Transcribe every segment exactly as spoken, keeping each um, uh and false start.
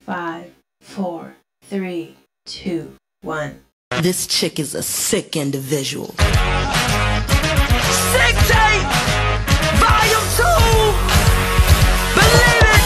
Five, four, three, two, one. This chick is a sick individual. Sick tape, volume two. Believe it.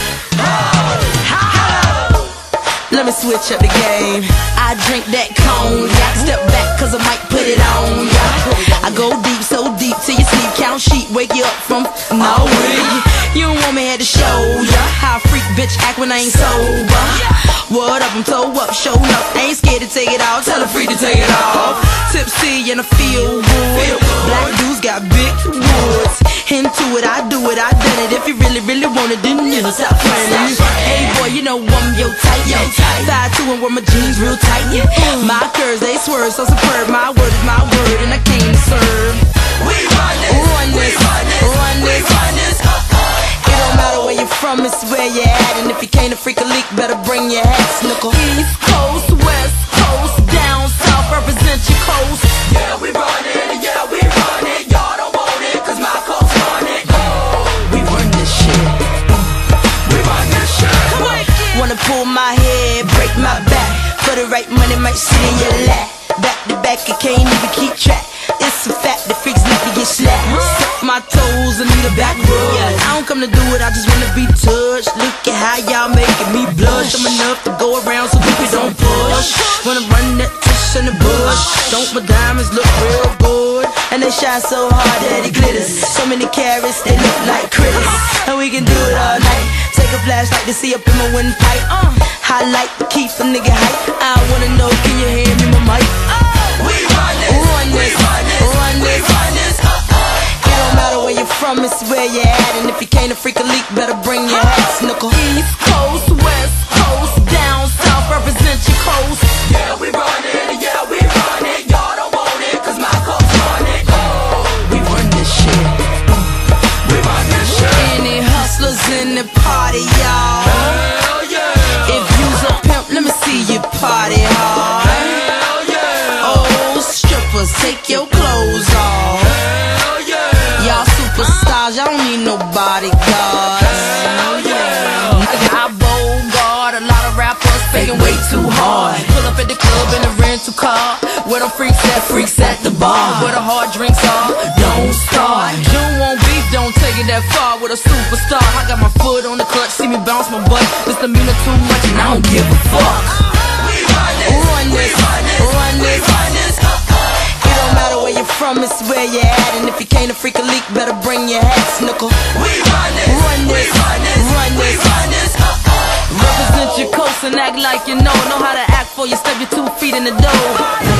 Oh, Let me switch up the game. I drink that cognac. Step back cause I might put it on ya. I go deep, so deep till you sleep. Count sheep, wake you up from no way. You don't want me here to show ya how a freak bitch act when I ain't sober. What up, I'm toe up, showing up. Ain't scared to take it off, tell her free to take it off. Tipsy and I feel good. Black dudes got big woods. Into it, I do it, I done it. If you really, really want it, then you know, stop playing. Hey boy, you know I'm yo tight, yo tight. Five two and wear my jeans real tight. My curves, they swerve so superb. My word is my word, and I came to serve. we run this, Run we this, run this, run we this. run this. It don't matter where you're from, it's where you're at. And if you can't a freak a leak, better bring your hat, snickle. East Coast, West Coast, down south, represent your coast. Yeah, we run it, yeah, we run it. Y'all don't want it, cause my coast run it. We run this shit. We run this shit. Wanna pull my head, break my back. For the right money, might sit in your lap. Back to back, I can't even keep track. It's a fact, the freaks like to get slapped. Suck my toes, I need a back rub. I don't come to do it, I just wanna be touched. Look at how y'all making me blush. I'm enough to go around so people don't push. Wanna run that tush in the bush. Don't my diamonds look real good, and they shine so hard that it glitters. So many carats, they look like critters. And we can do it all night. Take a flashlight to see up in my windpipe. uh, Highlight, keep a nigga hype. I wanna know, can you hear me, my mic? We run this, Run we this, run this, run we this. run this. It don't matter where you're from, it's where you're at. And if you can't a freak a leak, better bring your hat, snickle. East Coast, West Coast, down south, represent your coast. Yeah, we run it, yeah, we run it. Y'all don't want it, cause my coast run it. We run this shit. We run this shit. Any hustlers in the party, y'all? Hell yeah. If you's a pimp, let me see you party hard. Hell yeah. Oh, strippers, take your clothes off. Hell yeah. Y'all superstars, y'all don't need no bodyguards. Hell yeah. I bogart a lot of rappers faking way too hard. Pull up at the club in a rental car. Where them freaks at, freaks at the bar. Where the hard drinks are, don't start. You want beef, don't take it that far with a superstar. I got my foot on the clutch, see me bounce my butt. This demeanor too much and I don't give a fuck. We run this, Run we this, run this, run we this. run this. It don't matter where you're from, it's where you're at. And if you can't a freak a leak, better bring your hat, snickle. We run this, Run we this, run this, run we this. run this. Represent your coast and act like you know. Know how to act for you, step your two feet in the door.